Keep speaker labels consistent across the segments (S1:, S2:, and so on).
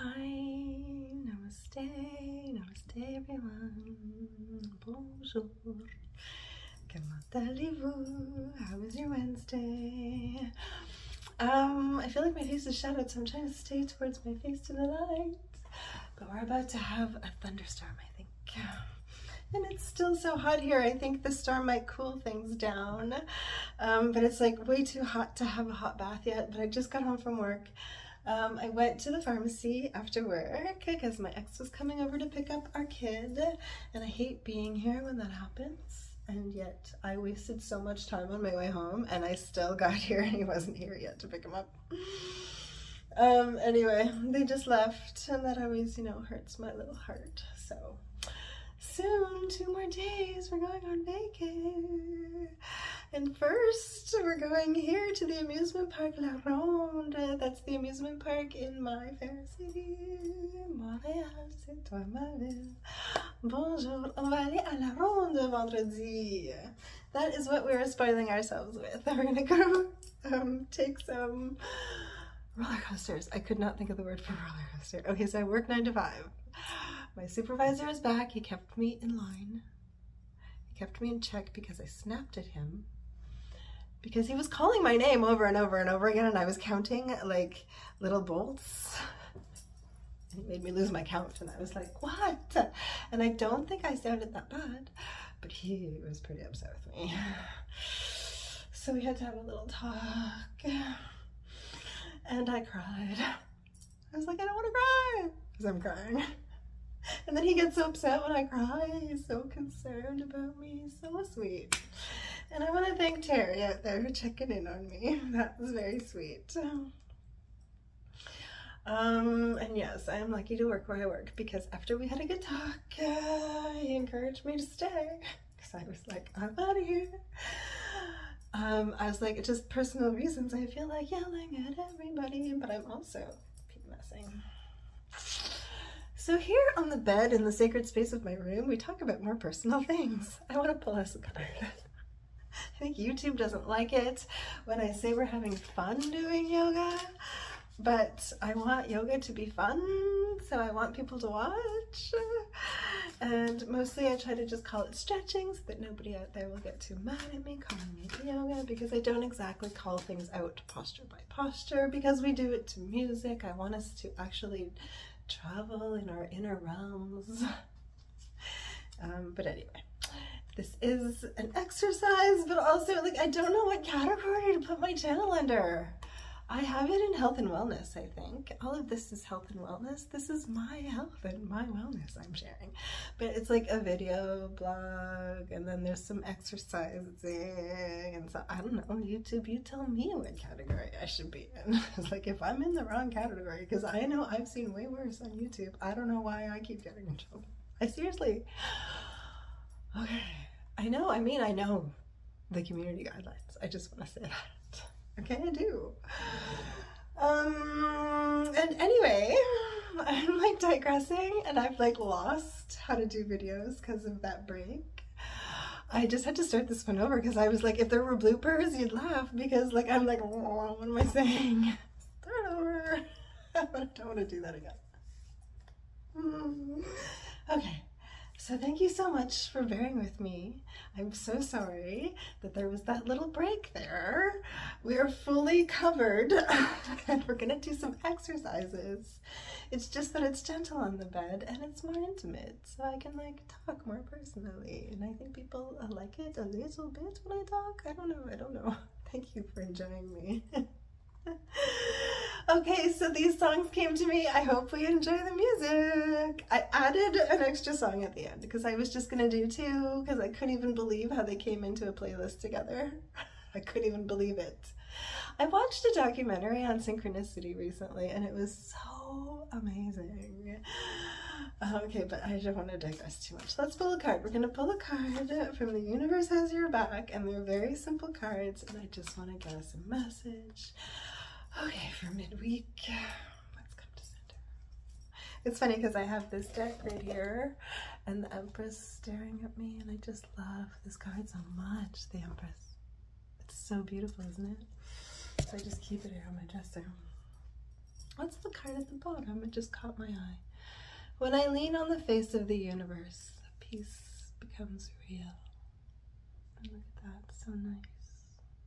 S1: Hi, namaste, namaste everyone, bonjour, comment allez-vous, how was your Wednesday? I feel like my face is shadowed, so I'm trying to stay towards my face to the light, but we're about to have a thunderstorm, I think. And it's still so hot here. I think the storm might cool things down, but it's like way too hot to have a hot bath yet, but I just got home from work. I went to the pharmacy after work because my ex was coming over to pick up our kid, and I hate being here when that happens, and yet I wasted so much time on my way home and I still got here and he wasn't here yet to pick him up. Anyway, they just left, and that always, you know, hurts my little heart. So soon, 2 more days, we're going on vacay. And first, we're going here to the amusement park La Ronde. That's the amusement park in my fair city. Montréal, c'est toi ma ville. Bonjour, on va aller à La Ronde vendredi. That is what we're spoiling ourselves with. We're gonna go take some roller coasters. I could not think of the word for roller coaster. Okay, so I work 9 to 5. My supervisor is back. He kept me in line. He kept me in check because I snapped at him because he was calling my name over and over and over again, and I was counting like little bolts. And he made me lose my count, and I was like, what? And I don't think I sounded that bad, but he was pretty upset with me. So we had to have a little talk, and I cried. I was like, I don't want to cry, because I'm crying. And then he gets so upset when I cry. He's so concerned about me. He's so sweet. And I want to thank Terry out there for checking in on me. That was very sweet. And yes, I am lucky to work where I work, because after we had a good talk, he encouraged me to stay, because I was like, I'm out of here. I was like, just personal reasons, I feel like yelling at everybody, but I'm also PMSing. So here on the bed in the sacred space of my room, we talk about more personal things. I want to pull us a card. I think YouTube doesn't like it when I say we're having fun doing yoga, but I want yoga to be fun, so I want people to watch. And mostly I try to just call it stretching so that nobody out there will get too mad at me calling it yoga, because I don't exactly call things out posture by posture, because we do it to music. I want us to actually travel in our inner realms. But anyway, this is an exercise, but also, like, I don't know what category to put my channel under. I have it in health and wellness, I think. All of this is health and wellness. This is my health and my wellness I'm sharing. But it's like a video blog, and then there's some exercising, and so I don't know, YouTube, you tell me what category I should be in. It's like, if I'm in the wrong category, because I know I've seen way worse on YouTube, I don't know why I keep getting in trouble. I seriously, okay, I know the community guidelines. I just want to say that. Okay, I do. And anyway, I'm like digressing, and I've like lost how to do videos because of that break. I just had to start this one over because I was like, if there were bloopers, you'd laugh, because like, I'm like, what am I saying? Start over. I don't want to do that again. Okay. So thank you so much for bearing with me. I'm so sorry that there was that little break there. We are fully covered and we're gonna do some exercises. It's just that it's gentle on the bed and it's more intimate, so I can like talk more personally. And I think people like it a little bit when I talk. I don't know. Thank you for enjoying me. Okay, so these songs came to me. I hope we enjoy the music. I added an extra song at the end because I was just gonna do 2, because I couldn't even believe how they came into a playlist together. I couldn't even believe it. I watched a documentary on synchronicity recently, and it was so amazing. Okay, but I don't want to digress too much. Let's pull a card. We're gonna pull a card from The Universe Has Your Back, and they're very simple cards, and I just want to get us a message. Okay, for midweek, let's come to center. It's funny because I have this deck right here and the Empress staring at me, and I just love this card so much, the Empress. It's so beautiful, isn't it? So I just keep it here on my dresser. What's the card at the bottom? It just caught my eye. When I lean on the face of the universe, peace becomes real. And look at that, so nice.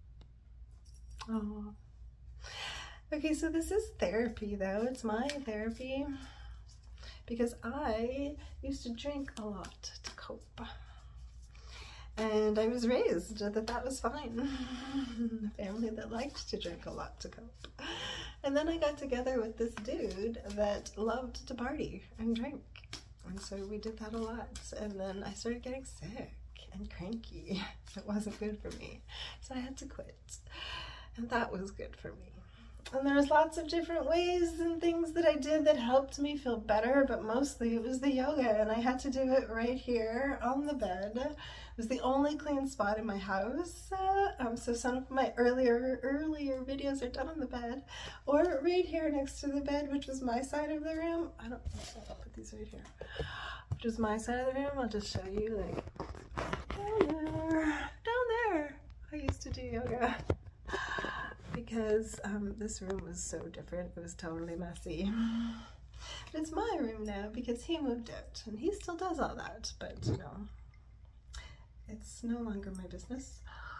S1: Oh. Okay, so this is therapy though. It's my therapy because I used to drink a lot to cope. And I was raised that was fine. A family that liked to drink a lot to cope. And then I got together with this dude that loved to party and drink. And so we did that a lot. And then I started getting sick and cranky. It wasn't good for me. So I had to quit. And that was good for me. And there was lots of different ways and things that I did that helped me feel better, but mostly it was the yoga, and I had to do it right here on the bed. It was the only clean spot in my house, so some of my earlier videos are done on the bed, or right here next to the bed, which was my side of the room. I'll put these right here, which is my side of the room. I'll just show you, like, down there, I used to do yoga. Because this room was so different. It was totally messy. But it's my room now because he moved out and he still does all that, but you know, it's no longer my business.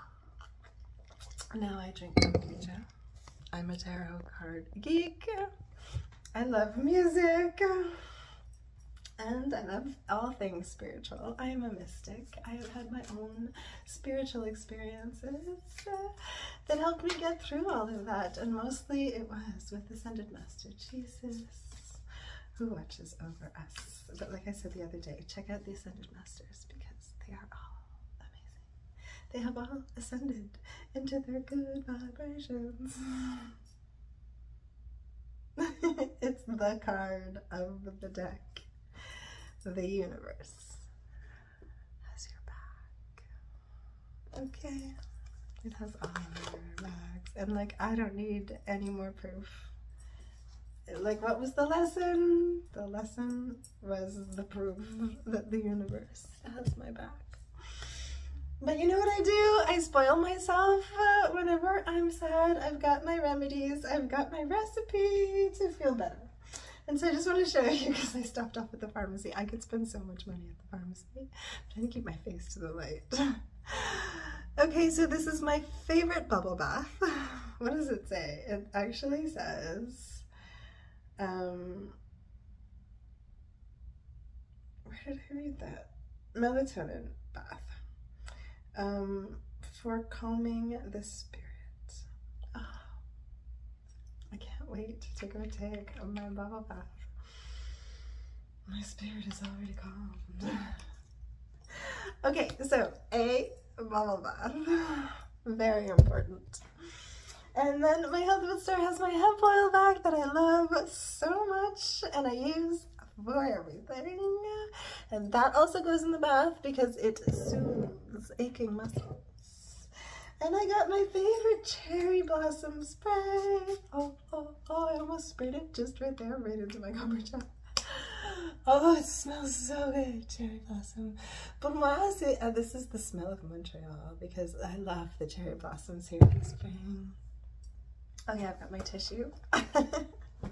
S1: Now I drink kombucha. I'm a tarot card geek. I love music. And I love all things spiritual. I am a mystic. I have had my own spiritual experiences that helped me get through all of that. And mostly it was with Ascended Master Jesus, who watches over us. But like I said the other day, check out the Ascended Masters because they are all amazing. They have all ascended into their good vibrations. It's the card of the deck. The universe has your back. Okay. It has all your backs. And like, I don't need any more proof. Like, what was the lesson? The lesson was the proof that the universe has my back. But you know what I do? I spoil myself whenever I'm sad. I've got my remedies. I've got my recipe to feel better. And so I just want to show you, because I stopped off at the pharmacy. I could spend so much money at the pharmacy. I'm trying to keep my face to the light. Okay, so this is my favorite bubble bath. What does it say? It actually says, where did I read that? Melatonin bath. For calming the spirit. I can't wait to take a take of my bubble bath. My spirit is already calmed. Okay, so a bubble bath. Very important. And then my health food store has my hemp oil bag that I love so much and I use for everything. And that also goes in the bath because it soothes aching muscles. And I got my favorite cherry blossom spray. Oh, I almost sprayed it just right there, right into my kombucha. Oh, it smells so good, cherry blossom. Pour moi, this is the smell of Montreal because I love the cherry blossoms here in spring. Okay, I've got my tissue. And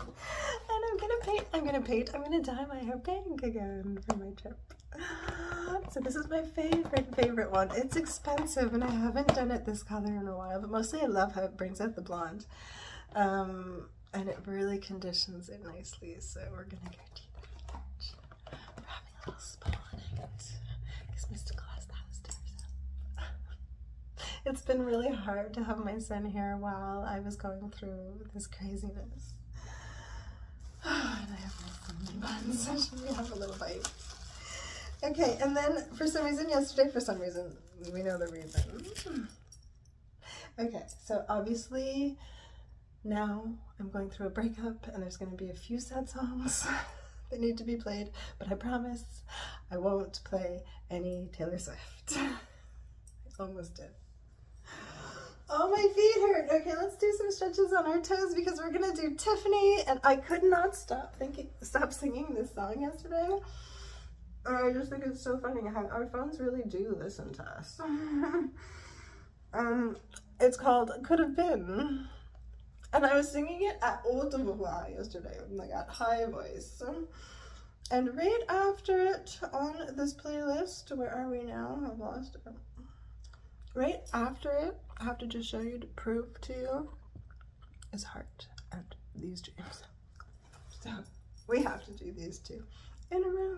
S1: I'm gonna dye my hair pink again for my trip. So this is my favorite one. It's expensive and I haven't done it this color in a while, but mostly I love how it brings out the blonde. And it really conditions it nicely, so we're gonna go do that. We're having a little spa on it, because Mr. Claus downstairs. It's been really hard to have my son here while I was going through this craziness. And I have my cinnamon buns, so should we have a little bite? Okay, and then for some reason yesterday, we know the reason. Okay, so obviously now I'm going through a breakup and there's going to be a few sad songs that need to be played, but I promise I won't play any Taylor Swift. I almost did. Oh, my feet hurt. Okay, let's do some stretches on our toes because we're gonna do Tiffany, and I could not stop singing this song yesterday. I just think it's so funny how our phones really do listen to us. It's called Could Have Been. And I was singing it at haute voix yesterday, like at high voice. And right after it on this playlist, where are we now? I've lost it. Right after it, I have to just show you to prove to you, is Heart and These Dreams. So we have to do these two in a row.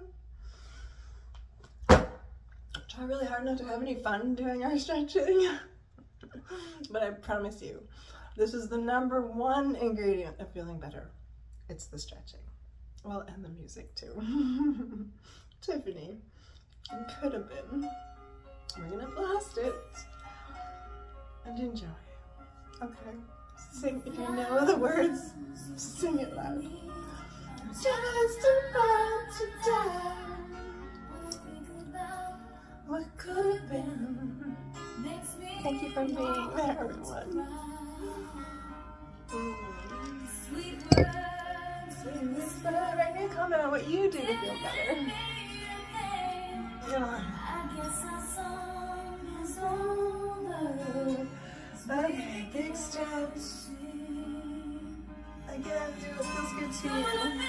S1: Try really hard not to have any fun doing our stretching. But I promise you, this is the #1 ingredient of feeling better. It's the stretching. Well, and the music too. Tiffany, it could have been. We're gonna blast it and enjoy. Okay, sing, if you know the words, sing it loud. Just about to die. What could have been? Thank you for being there, everyone. Sweet whisper. Write me a comment on what you do to feel better. Okay, big stretch. Again, do what feels good to you.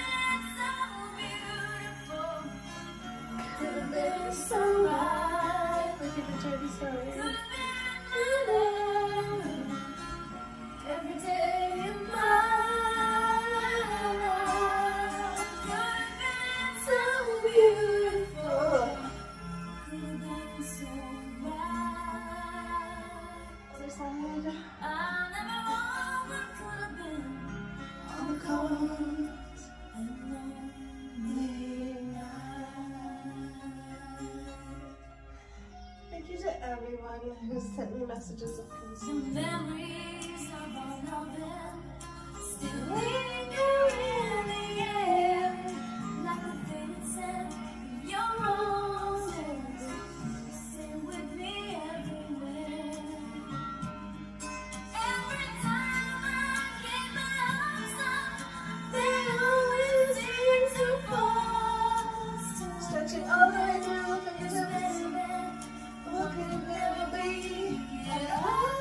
S1: Could have been so right. Look at the dirty story. Every day in my life could have been so beautiful. Could have been so right. Other side. I never know what could have been on the cold and lonely night. Thank you to everyone who sent me messages of concern. Memories of our loving still linger in the air, like a faded scent of your roses. Stay with me everywhere. Every time I keep my hopes up, they always seem to fall. Stretching all the way through the fingertips. What could it never be at all?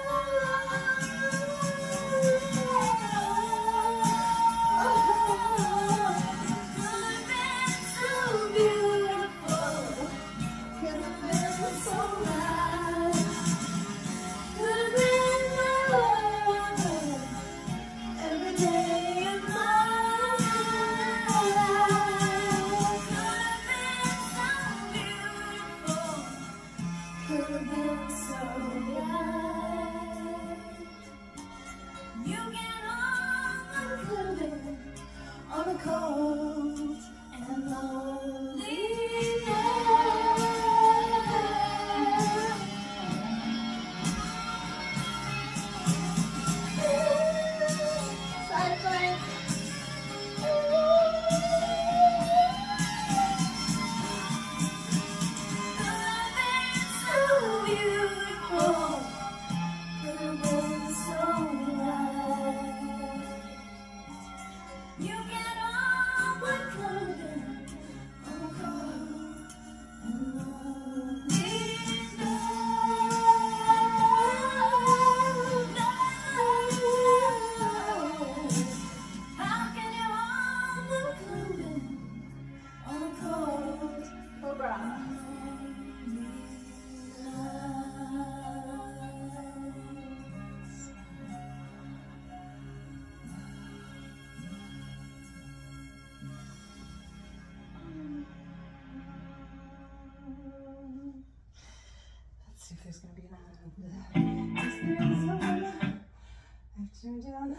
S1: See if there's going to be another. I've turned down.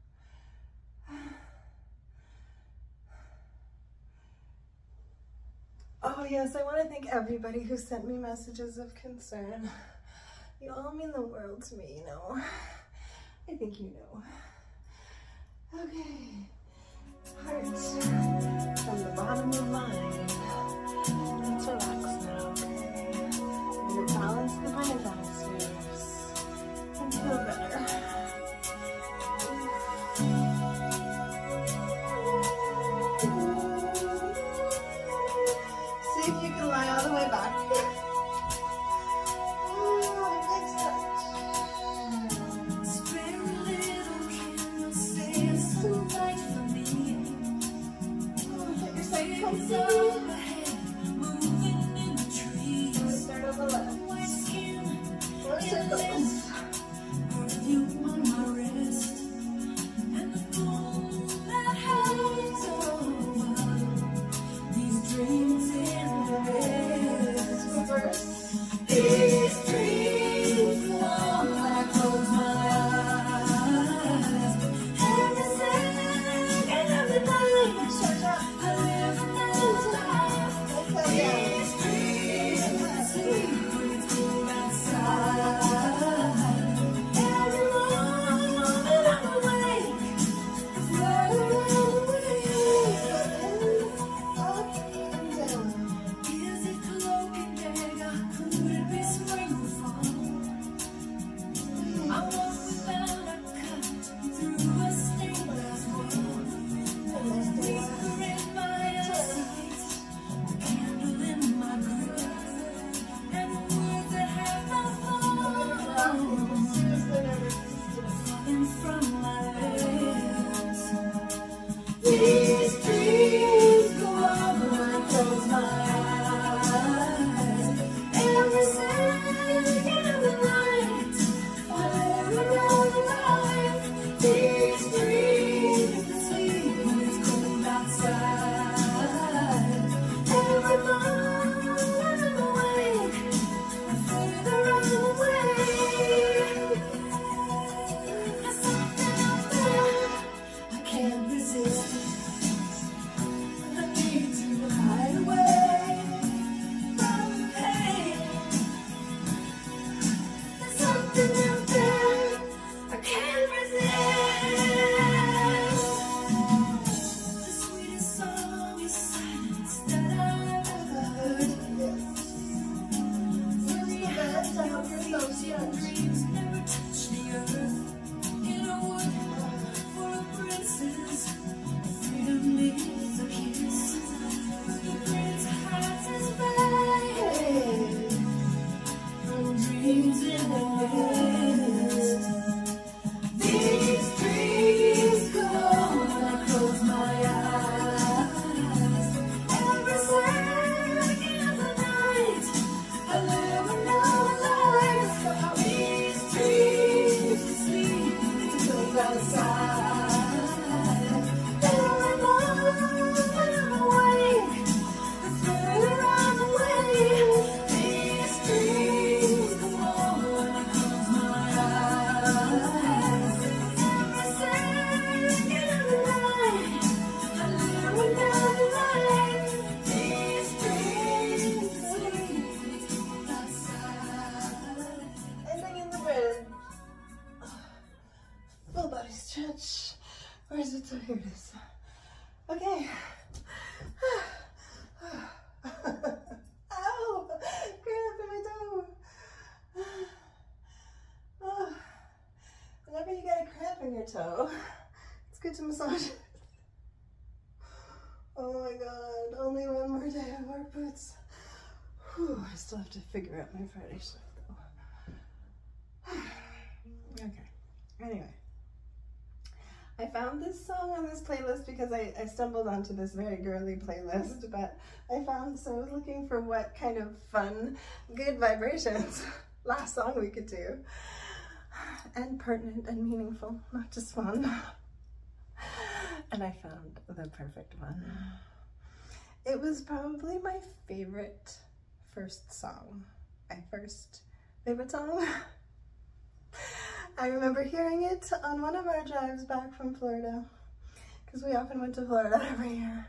S1: Oh yes, I want to thank everybody who sent me messages of concern. You all mean the world to me, you know. I think you know. Okay. Heart from the bottom of mine. Let's relax now, okay? We're gonna balance the brain downstairs and feel better. See if you can lie all the way back. Oh, big stretch. Spare a little candle clouds overhead, moving in the trees. Let's start on the left. White skin, 4 circles. Perfume on my wrist, and the moon that hangs over these dreams in the mist. Reverse. These dreams go on when I close my eyes. Every second of the night, I live another life. These dreams sleep when it's cold outside. Every moment I'm awake, I fly around the up and down. Is it cloak and dagger? Could it be spring or fall? I walk without a cut through a stained glass wall. Deeper in my eyesight, a candle in my grip, and words that have no form falling from my lips. These dreams go on when I close my eyes. Every second of the night, I live another life. These dreams sleep when it's cold outside. Every moment I'm awake, I further on away. There's something out there I can't resist. I need to hide away from the pain. There's something out there I can't resist. The sweetest song is silence that I've ever heard. Dreams never touch the earth. In a wood full of princes, freedom means a kiss. The prince hides his face from dreams in the mist. These dreams go on when I close my eyes. Every second of the night, I live another life. These dreams sleep when it's cold outside. Every moment I'm awake, I further on the way. These dreams go on when I close my eyes. Every second of the night, I live another life. These dreams sleep when it's cold outside. Ending in the bed. Full body stretch. Where is it? So here it is. Okay. Ow! Cramp in my toe. Oh. Whenever you get a cramp in your toe, it's good to massage it. Oh my god, only one more day of work boots. Whew, I still have to figure out my Friday shift though. Okay, anyway. I found this song on this playlist because I stumbled onto this very girly playlist, but I found, so I was looking for what kind of fun, good vibrations last song we could do. And pertinent and meaningful, not just fun. And I found the perfect one. It was probably my favorite first song. Favorite song? I remember hearing it on one of our drives back from Florida, because we often went to Florida every year.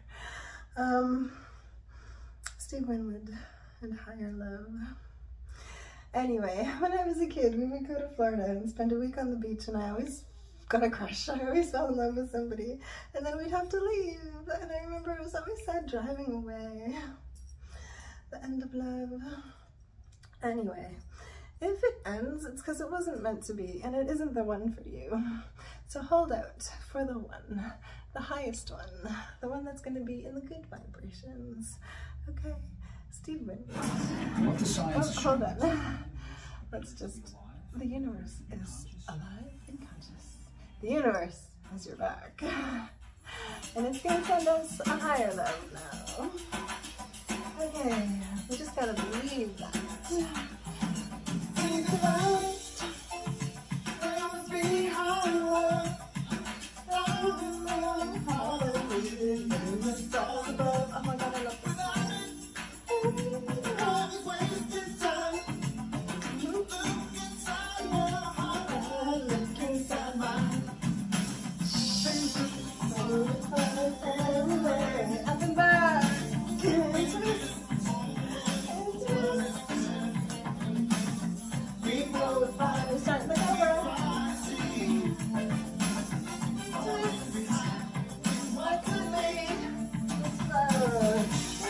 S1: Steve Winwood and Higher Love. Anyway, when I was a kid, we would go to Florida and spend a week on the beach, and I always got a crush. I always fell in love with somebody, and then we'd have to leave. And I remember it was always sad driving away. The end of love. Anyway, if it ends, it's because it wasn't meant to be, and it isn't the one for you. So hold out for the one, the highest one, the one that's going to be in the good vibrations. Okay, Steve Winwood.
S2: What the science
S1: hold on. Let's just, the universe is alive and conscious. The universe has your back. And it's gonna send us a higher level now. Okay, we just gotta believe that. Oh my God, I love this song. Up and back. Start the over. What could be? It's love.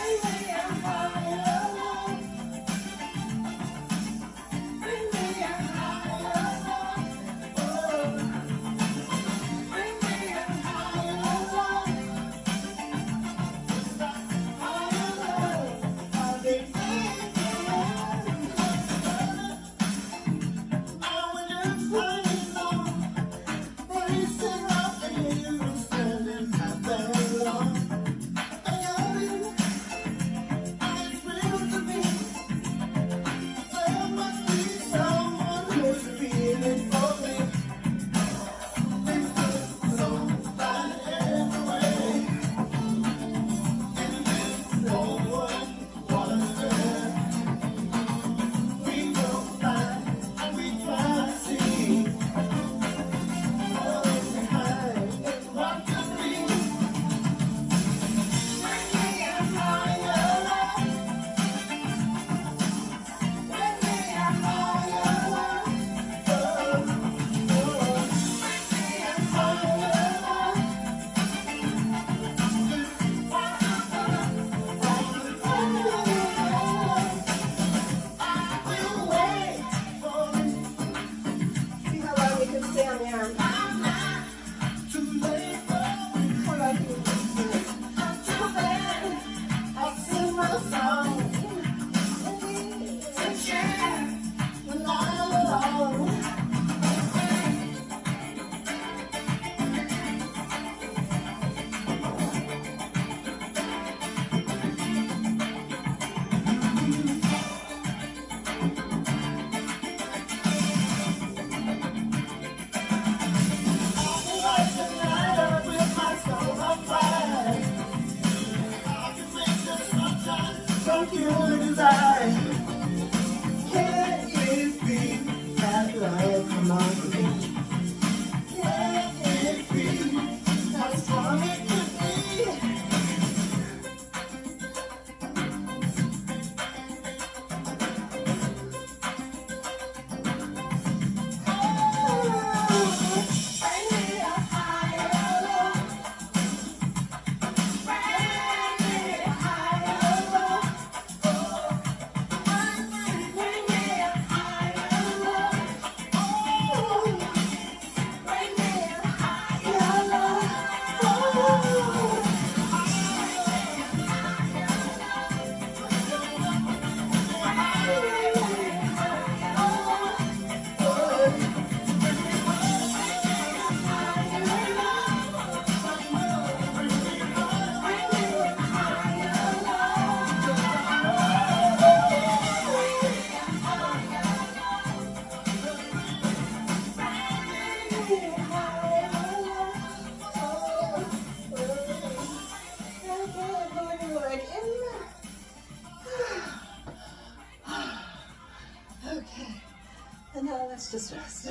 S1: And now let's just rest.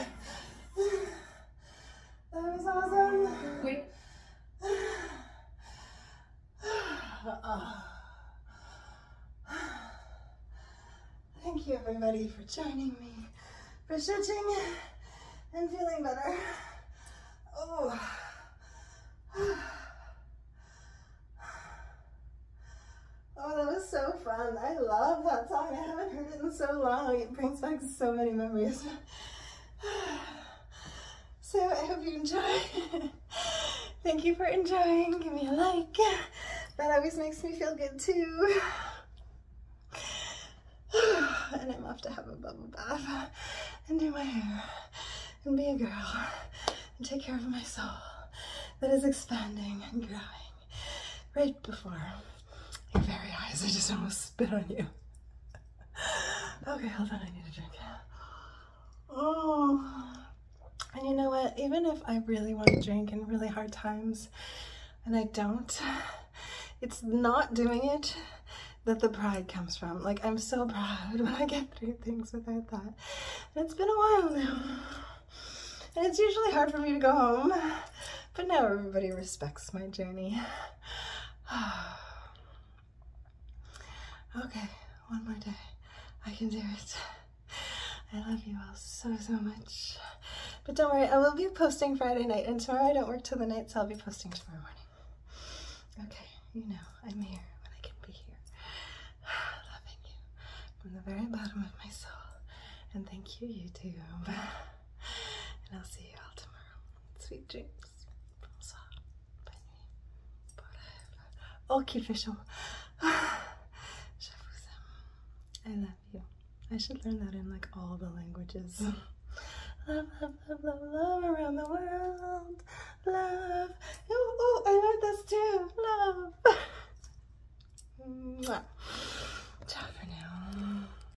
S1: That was awesome.
S2: Wait.
S1: Thank you everybody for joining me, for stretching and feeling better. Oh. Oh, that was so fun. I love that song. I haven't heard it in so long. It brings back so many memories. So I hope you enjoy. Thank you for enjoying. Give me a like. That always makes me feel good too. And I'm off to have a bubble bath and do my hair and be a girl and take care of my soul that is expanding and growing right before your very eyes. I just almost spit on you. Okay, hold on, I need a drink. Oh, and you know what? Even if I really want to drink in really hard times and I don't, it's not doing it that the pride comes from. Like, I'm so proud when I get through things without that. And it's been a while now. And it's usually hard for me to go home, but now everybody respects my journey. Okay, one more day. I can do it. I love you all so, so much. But don't worry, I will be posting Friday night, and tomorrow I don't work till the night, so I'll be posting tomorrow morning. Okay, you know, I'm here when I can be here. Loving you from the very bottom of my soul. And thank you, YouTube. And I'll see you all tomorrow. Sweet dreams. Bonsoir. Bonne nuit. Pour rêve. Oh, qui fait chaud. Je vous aime. I love you. I should learn that in like all the languages. Love, love, love, love, love around the world. Love. Oh, I learned this too. Love. Mwah.